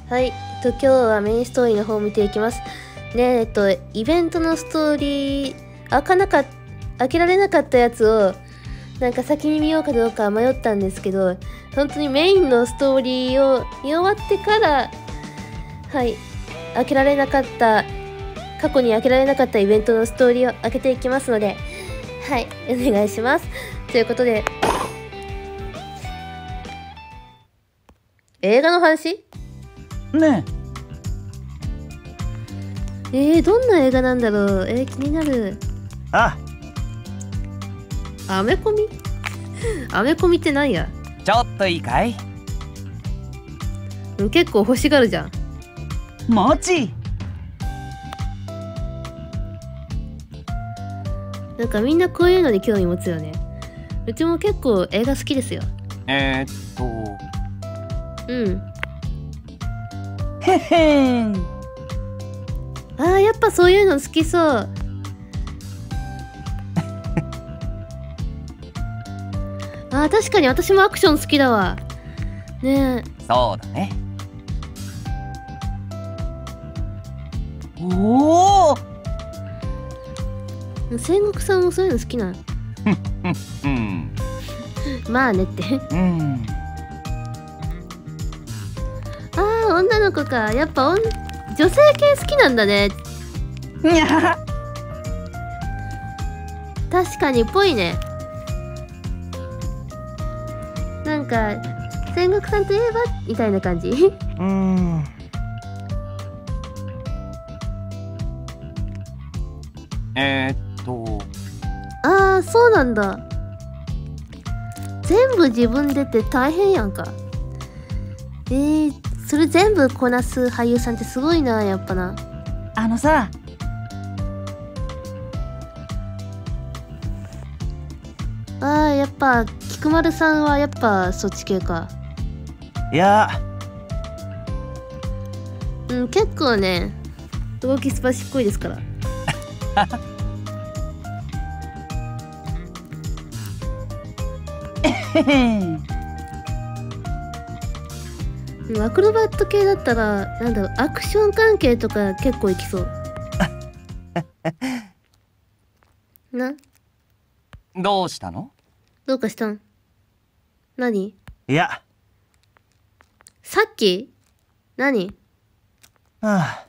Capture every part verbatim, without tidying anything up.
はい、と今日はメインストーリーの方を見ていきます。ねえ、えっと、イベントのストーリー、開かなかっ、開けられなかったやつを、なんか先に見ようかどうか迷ったんですけど、本当にメインのストーリーを見終わってから、はい、開けられなかった、過去に開けられなかったイベントのストーリーを開けていきますので、はい、お願いします。ということで、映画の話？ ねえー、どんな映画なんだろう。えー、気になる。 あアメコミアメコミってなんや？ ちょっといいかい？ 結構欲しがるじゃん。 マジ？ なんかみんなこういうのに興味持つよね。うちも結構映画好きですよ。 えー、っとうんへへん。 あー、やっぱそういうの好きそう。あー、確かに私もアクション好きだわ。ねそうだね。おお。 え、戦国さんもそういうの好きなの？ うんまあねってうんあー、女の子か。やっぱ女性系好きなんだね。 にゃ確かにぽいね。なんか戦国さんといえばみたいな感じ。 うんえー、っとああ、そうなんだ。全部自分でって大変やんか。えー、それ全部こなす俳優さんってすごいな、やっぱな。 あのさ、 ああ、やっぱ菊丸さんはやっぱそっち系か。 いやうん、結構ね動きすばしっこいですから。 へへん。 うん、アクロバット系だったらなんだろう、アクション関係とか結構いきそうな。 どうしたの？ どうかしたん？何？ いや、 さっき？何？ はあ、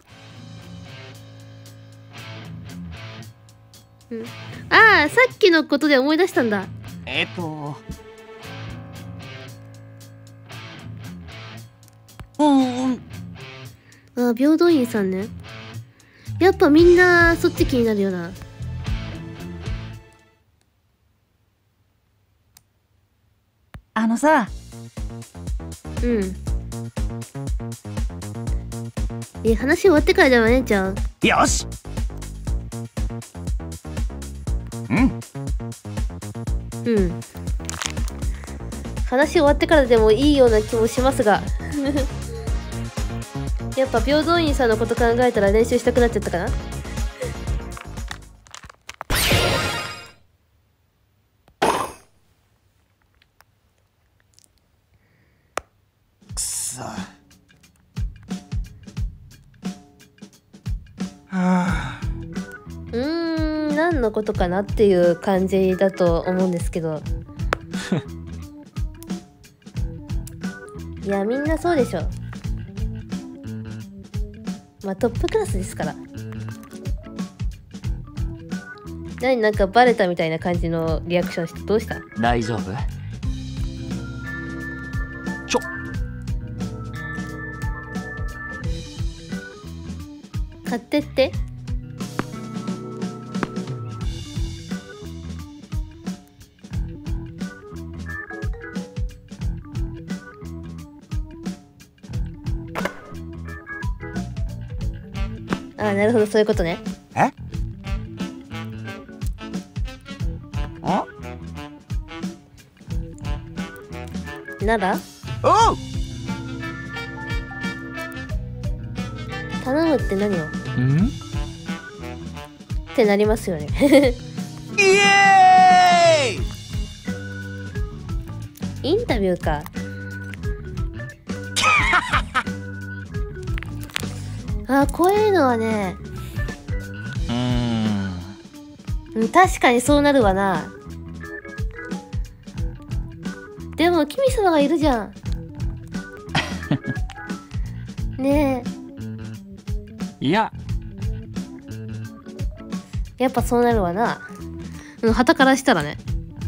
うん、ああ、さっきのことで思い出したんだ。 えっとうんああ、平等院さんね。やっぱみんなそっち気になるよな。 あのさ、 うん。え、話終わってからじゃないんちゃう？ よし。うんうん。話終わってからでもいいような気もしますが。やっぱ平等院さんのこと考えたら練習したくなっちゃったかな。 くそ。はあ、 うーん、何のことかなっていう感じだと思うんですけど。いや、みんなそうでしょ。まあトップクラスですから。何、なんかバレたみたいな感じのリアクションしてどうした？ 大丈夫？ちょ買ってって。ああ、なるほど、そういうことね。 えあならおう頼むって何を？ んってなりますよね。 イエーイ。 インタビューか。 あ、こういうのはね、 うーん。 うん、確かにそうなるわな。でも君様がいるじゃん。ねいや、 え、やっぱそうなるわな。うん、旗からしたらね。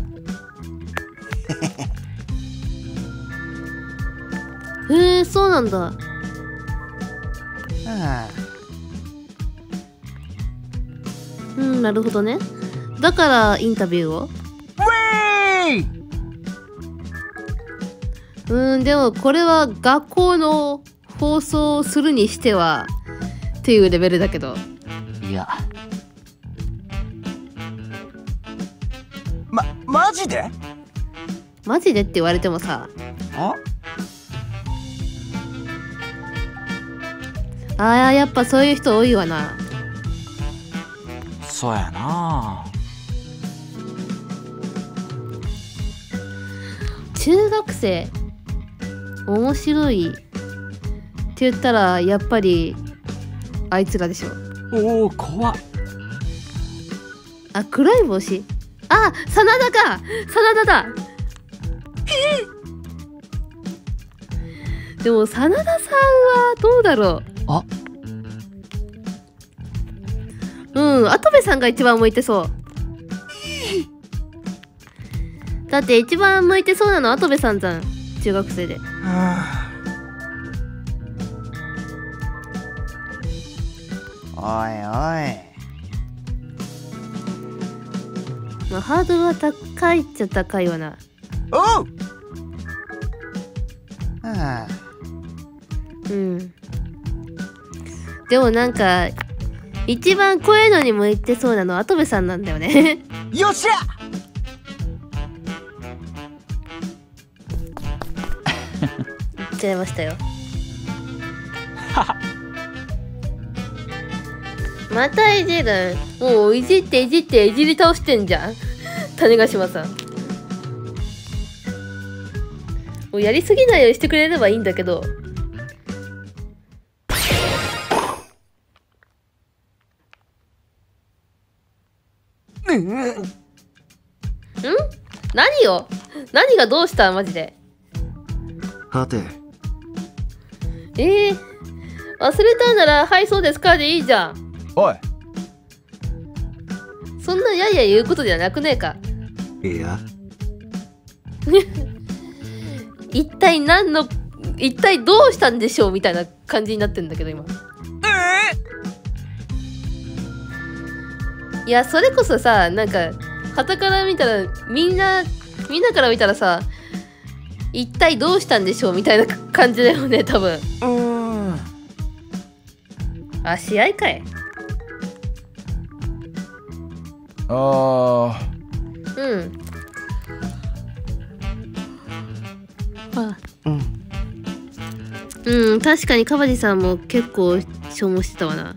へえ、そうなんだ。うん、なるほどね。だからインタビューを。 ウェイ。 うん、でもこれは学校の放送をするにしてはっていうレベルだけど。 いや。ま、マジで？ マジでって言われてもさ。 あ？ あー、やっぱそういう人多いわな。 そうやな。 中学生面白いって言ったらやっぱりあいつらでしょ。 おお、怖っ。 あ、黒い帽子。あ、真田か。真田だ。でも真田さんはどうだろう。 あ、 うん、跡部さんが一番向いてそう。だって一番向いてそうなの跡部さんじゃん、中学生で。 はあ、おいおい。 まあ、ハードルは高いっちゃ高いわな。 おう。はあ、 うん。でもなんか一番こういうのに向いてそうなのは跡部さんなんだよね。 よっしゃ。 言っちゃいましたよ。またいじる。もういじっていじっていじり倒してんじゃん。種子島さん。もうやりすぎないようにしてくれればいいんだけど。 うん、 ん？何よ？何がどうしたマジで。 はて、 えー、忘れたならはいそうですかでいいじゃん。 おい。 そんなやいや言うことじゃなくねえか。 いや、 一体何の一体どうしたんでしょうみたいな感じになってんだけど今。いや、それこそさ、なんか傍から見たらみんなみんなから見たらさ、一体どうしたんでしょうみたいな感じだよね多分。 うーん。 あ、試合かい。 ああ。 うんあ、うん、確かに川地さんも結構消耗してたわな。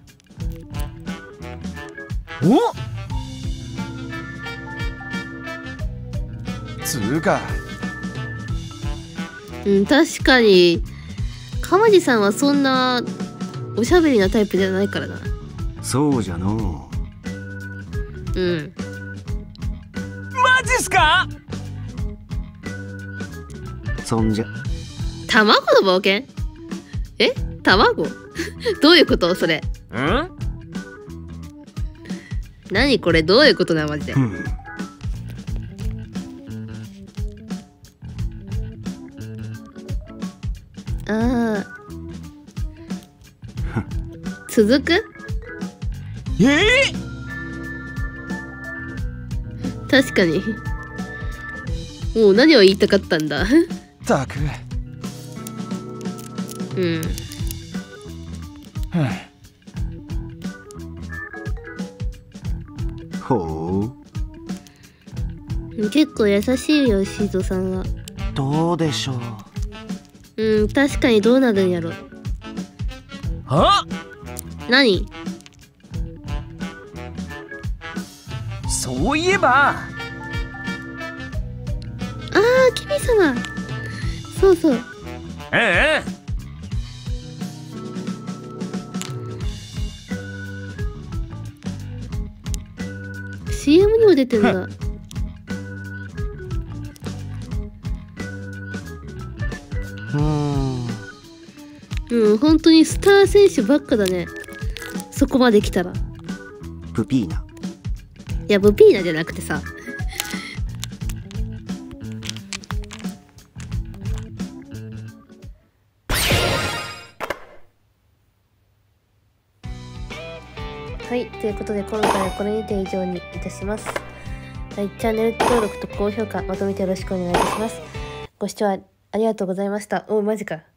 お？つうか。 うん、確かに川地さんはそんなおしゃべりなタイプじゃないからな。 そうじゃのうん。 マジっすか？ そんじゃ。 卵の冒険？え？卵？どういうことそれ？ ん？ 何これどういうことなマジで。 うん。 ああ。続く？ ええー、確かに。もう何を言いたかったんだ。 たく。 うん。 ほう。結構優しいよシーゾさんは。 どうでしょう。 うん、確かにどうなるんやろ。 は？ 何？ そういえば。 ああ、君様。そうそう。 ええ。 シーエム にも出てんだ。 うんうん、本当にスター選手ばっかだね。そこまで来たら。 プピーナ。 いや、ブピーナじゃなくてさ。はい、ということで今回はこれにて以上にいたします。はい、チャンネル登録と高評価まとめてよろしくお願いいたします。ご視聴ありがとうございました。お、マジか。